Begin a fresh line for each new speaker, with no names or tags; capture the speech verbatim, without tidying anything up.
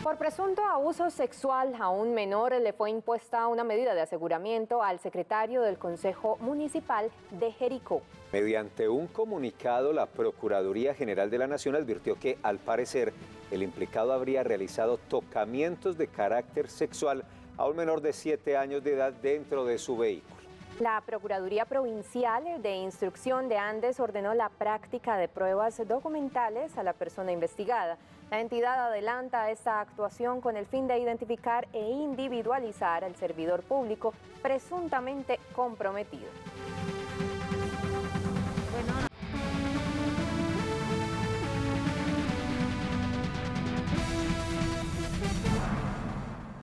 Por presunto abuso sexual a un menor le fue impuesta una medida de aseguramiento al secretario del Consejo Municipal de Jericó.
Mediante un comunicado, la Procuraduría General de la Nación advirtió que, al parecer, el implicado habría realizado tocamientos de carácter sexual a un menor de siete años de edad dentro de su vehículo.
La Procuraduría Provincial de Instrucción de Andes ordenó la práctica de pruebas documentales a la persona investigada. La entidad adelanta esta actuación con el fin de identificar e individualizar al servidor público presuntamente comprometido.